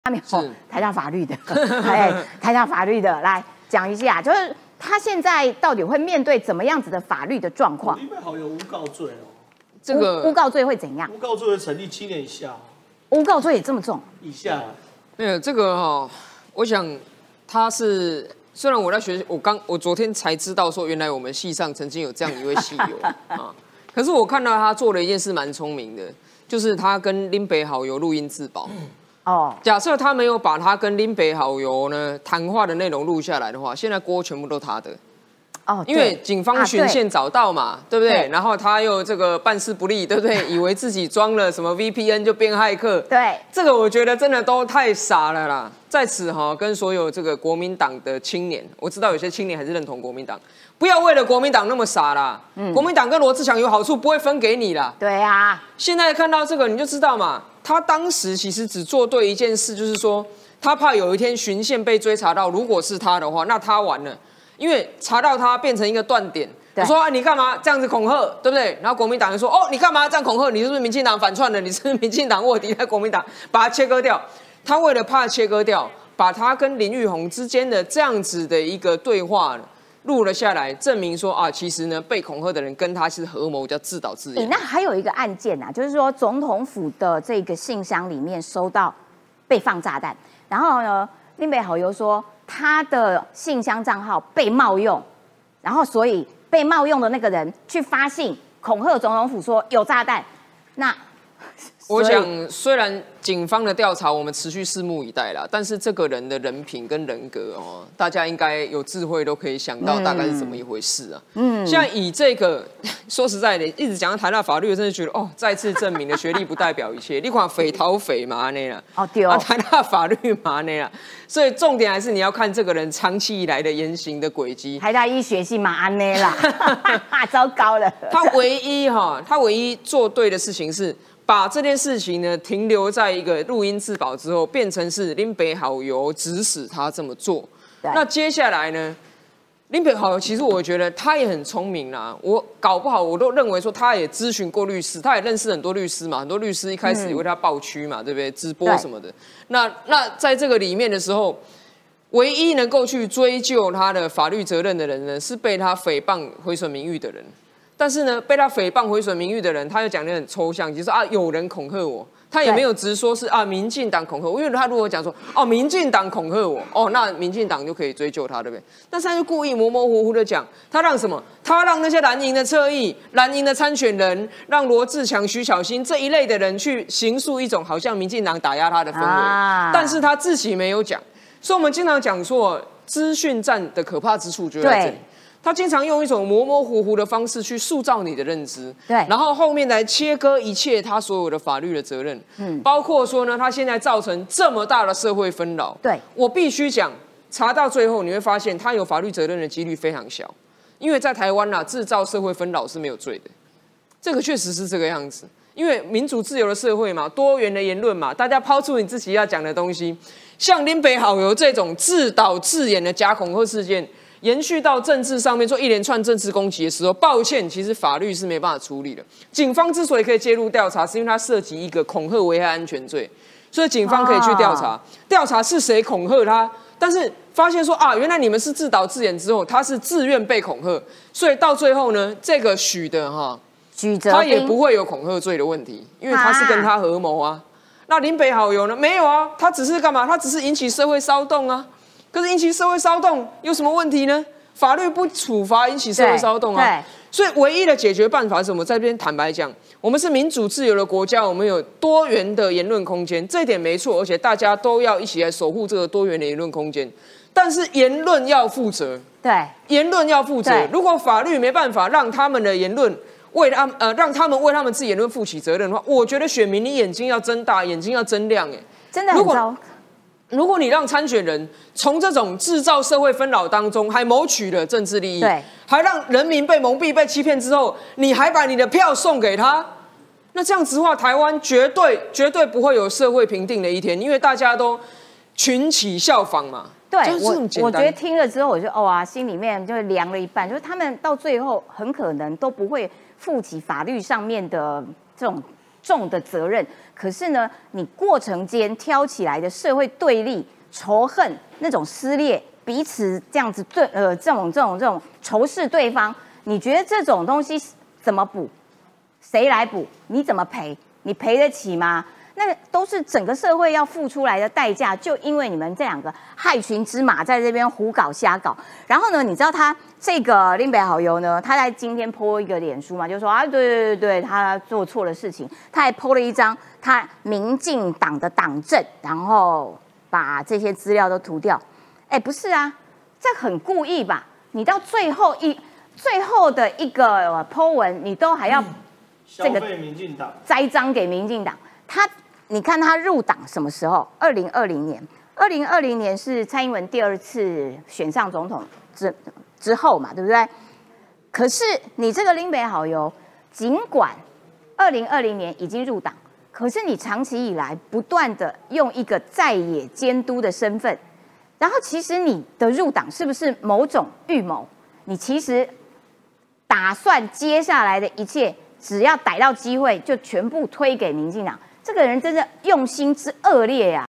没有台大法律的，哎，台大法律的来讲一下，就是他现在到底会面对怎么样子的法律的状况？ 林北豪有诬告罪哦， 这个诬告罪会怎样？ 诬告罪会成立7年以下， 诬告罪也这么重？ 以下。 没有这个哈，我想他是虽然我在学，我昨天才知道说，原来我们系上曾经有这样一位系友啊，可是我看到他做了一件事蛮聪明的，就是他跟林北豪有录音自保。哦，假设他没有把他跟林北好友呢谈话的内容录下来的话，现在锅全部都他的。哦，因为警方循线找到嘛，对不对？然后他又这个办事不力，对不对？以为自己装了什么 VPN 就变骇客。 对， 这个我觉得真的都太傻了啦。在此哈，跟所有这个国民党的青年，我知道有些青年还是认同国民党，不要为了国民党那么傻啦。国民党跟罗志祥有好处，不会分给你啦。 对啊， 现在看到这个你就知道嘛。他当时其实只做对一件事，就是说他怕有一天循线被追查到，如果是他的话，那他完了，因为查到他变成一个断点。我说、你干嘛这样子恐吓，对不对？然后国民党就说你干嘛这样恐吓？你是不是民进党反串的？你是不是民进党卧底在国民党，把他切割掉。他为了怕切割掉，把他跟林玉红之间的这样子的一个对话录了下来，证明说其实呢，被恐吓的人跟他是合谋，叫自导自演。 那还有一个案件啊，就是说总统府的这个信箱里面收到被放炸弹，然后呢，林北好友说他的信箱账号被冒用，然后所以被冒用的那个人去发信恐吓总统府说有炸弹。那我想，虽然警方的调查我们持续拭目以待啦，但是这个人的人品跟人格大家应该有智慧都可以想到大概是怎么一回事啊。现在以这个说实在的，一直讲到台大法律，我真的觉得再次证明了学历不代表一切。你看匪逃匪嘛那啦， 对哦， 台大法律嘛那啦，所以重点还是你要看这个人长期以来的言行的轨迹。 台大医学系嘛安内啦，糟糕了。 他唯一做对的事情是，把这件事情呢停留在一个录音自保之后，变成是林北好友指使他这么做。那接下来呢，林北好友其实我觉得他也很聪明啦。我搞不好我都认为说他也咨询过律师，他也认识很多律师嘛，很多律师一开始也为他抱屈嘛，对不对？直播什么的。那在这个里面的时候，唯一能够去追究他的法律责任的人呢，是被他诽谤毁损名誉的人。但是呢，被他诽谤毁损名誉的人，他又讲得很抽象，就是有人恐吓我，他也没有直说是民进党恐吓我，因为他如果讲说民进党恐吓我，那民进党就可以追究他，对不对？但是他就故意模模糊糊的讲，他让什么？他让那些蓝营的侧翼、蓝营的参选人，让罗志强、徐巧芯这一类的人去形塑一种好像民进党打压他的氛围，但是他自己没有讲，所以我们经常讲说资讯战的可怕之处就在这里。他经常用一种模模糊糊的方式去塑造你的认知，对，然后后面来切割一切他所有的法律的责任，包括说呢，他现在造成这么大的社会纷扰，对，我必须讲，查到最后你会发现他有法律责任的几率非常小，因为在台湾制造社会纷扰是没有罪的，这个确实是这个样子，因为民主自由的社会嘛，多元的言论嘛，大家抛出你自己要讲的东西，像林北好友这种自导自演的假恐吓事件。延续到政治上面做一连串政治攻击的时候，抱歉，其实法律是没办法处理的。警方之所以可以介入调查，是因为它涉及一个恐吓危害安全罪，所以警方可以去调查，调查是谁恐吓他。但是发现说原来你们是自导自演之后，他是自愿被恐吓，所以到最后呢，这个许哲他也不会有恐吓罪的问题，因为他是跟他合谋啊。那林北好友呢？没有啊，他只是干嘛？他只是引起社会骚动啊。可是引起社会骚动有什么问题呢？法律不处罚引起社会骚动啊。所以唯一的解决办法是什么？在这边坦白讲，我们是民主自由的国家，我们有多元的言论空间，这一点没错，而且大家都要一起来守护这个多元的言论空间。但是言论要负责，对，言论要负责。如果法律没办法让他们的言论让他们为他们自己言论负起责任的话，我觉得选民你眼睛要睁大，眼睛要睁亮， 真的很糟。 如果你让参选人从这种制造社会纷扰当中还谋取了政治利益，对，还让人民被蒙蔽、被欺骗之后，你还把你的票送给他，那这样子的话，台湾绝对不会有社会平定的一天，因为大家都群起效仿嘛。 对，我觉得听了之后，我就心里面就凉了一半，就是他们到最后很可能都不会负起法律上面的这种重的责任。可是呢，你过程间挑起来的社会对立、仇恨、那种撕裂，彼此这样子这种仇视对方，你觉得这种东西怎么补？谁来补？你怎么赔？你赔得起吗？那都是整个社会要付出来的代价，就因为你们这两个害群之马在这边胡搞瞎搞。然后呢，你知道他这个林北好友呢，他在今天 po 一个脸书嘛，就说啊，对，他做错了事情，他还 po 了一张他民进党的党证，然后把这些资料都涂掉。哎，不是啊，这很故意吧？你到最后的一个 po 文，你都还要消费民进党， 栽赃给民进党。你看他入党什么时候？2020年，2020年是蔡英文第2次选上总统之后嘛，对不对？可是你这个林北好友，尽管2020年已经入党，可是你长期以来不断的用一个在野监督的身份，然后其实你的入党是不是某种预谋？你其实打算接下来的一切，只要逮到机会就全部推给民进党。这个人真的用心之恶劣呀！